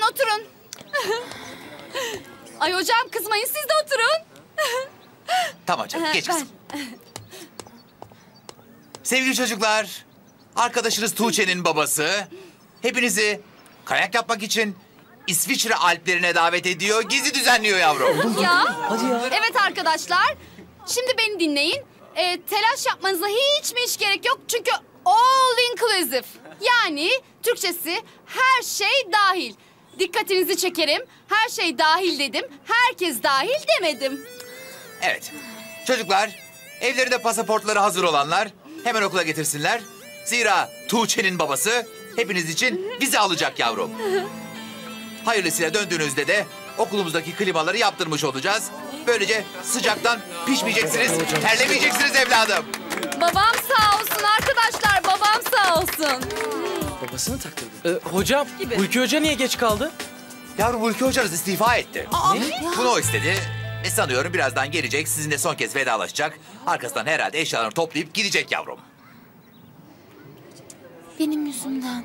oturun. Ay hocam kızmayın, siz de oturun. Tamam canım, geç kızım. Sevgili çocuklar, arkadaşınız Tuğçe'nin babası hepinizi kayak yapmak için İsviçre Alplerine davet ediyor, gezi düzenliyor yavrum. Ya. Hadi ya. Evet arkadaşlar, şimdi beni dinleyin. Telaş yapmanıza hiç gerek yok çünkü all inclusive. Yani Türkçesi her şey dahil. Dikkatinizi çekerim, her şey dahil dedim, herkes dahil demedim. Evet, çocuklar evlerinde pasaportları hazır olanlar hemen okula getirsinler. Zira Tuğçe'nin babası hepiniz için vize alacak yavrum. Hayırlısıyla döndüğünüzde de okulumuzdaki klimaları yaptırmış olacağız. Böylece sıcaktan pişmeyeceksiniz, terlemeyeceksiniz evladım. Babam sağ olsun arkadaşlar, babam sağ olsun. Babasını taktırdı. Hocam, Hulki Hoca niye geç kaldı? Yavrum Hulki hocanız istifa etti. Bunu o istedi. Sanıyorum birazdan gelecek, sizinle son kez vedalaşacak. Arkasından herhalde eşyalarını toplayıp gidecek yavrum. Benim yüzümden.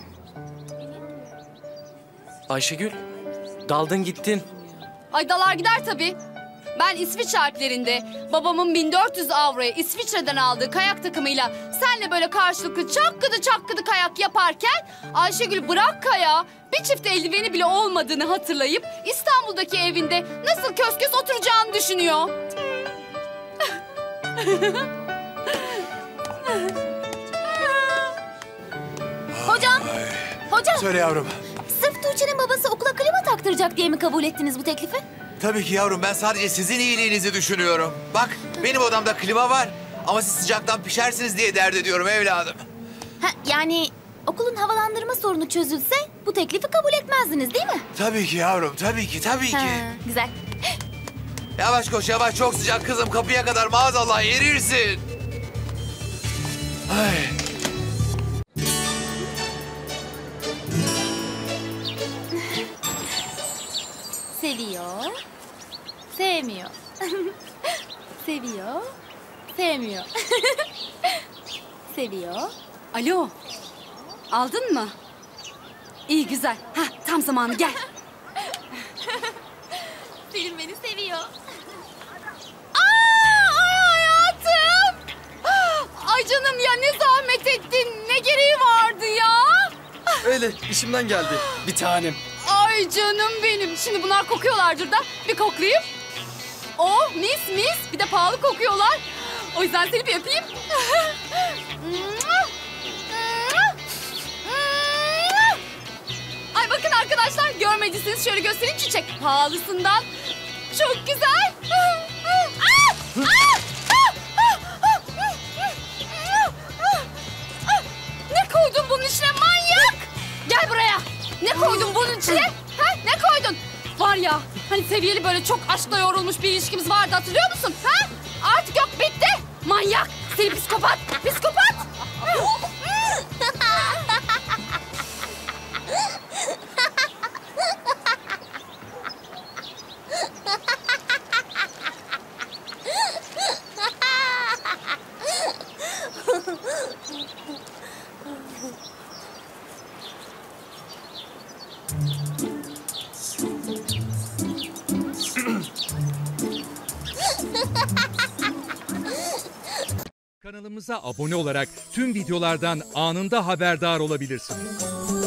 Ayşegül, daldın gittin. Ay dalar gider tabii. Ben İsviçre Alplerinde babamın 1400 avroya İsviçre'den aldığı kayak takımıyla senle böyle karşılıklı çakkıdı kayak yaparken Ayşegül bırak kayağı, bir çift eldiveni bile olmadığını hatırlayıp İstanbul'daki evinde nasıl kös kös oturacağını düşünüyor. Hocam, Söyle yavrum. sırf Tuğçe'nin babası okula klima taktıracak diye mi kabul ettiniz bu teklifi? Tabii ki yavrum, ben sadece sizin iyiliğinizi düşünüyorum. Bak, benim odamda klima var ama siz sıcaktan pişersiniz diye dert ediyorum evladım. Ha, yani okulun havalandırma sorunu çözülse bu teklifi kabul etmezdiniz değil mi? Tabii ki yavrum, tabii ki. Ha, güzel. Yavaş koş, yavaş, çok sıcak kızım, kapıya kadar maazallah erirsin. Ay. Seviyor, sevmiyor. Seviyor, sevmiyor. Seviyor. Alo, aldın mı? İyi güzel. Hah, tam zamanı gel. Pelin beni seviyor. Ay hayatım. Ay canım ya, ne zahmet ettin, ne gereği vardı ya? Öyle, işimden geldi. Bir tanem. Ay canım benim. Şimdi bunlar kokuyorlardır da bir koklayayım. Oh mis mis, bir de pahalı kokuyorlar. O yüzden seni bir öpeyim. Ay bakın arkadaşlar, görmediyseniz şöyle göstereyim, çiçek pahalısından. Çok güzel. Ne koydun bunun içine manyak? Gel buraya. Ne koydun bunun içine? Ha? Ne koydun? Var ya, hani seviyeli böyle çok aşkla yorulmuş bir ilişkimiz vardı, hatırlıyor musun? Ha? Artık yok, bitti. Manyak. Seni psikopat. Psikopat. Kanalımıza abone olarak tüm videolardan anında haberdar olabilirsiniz.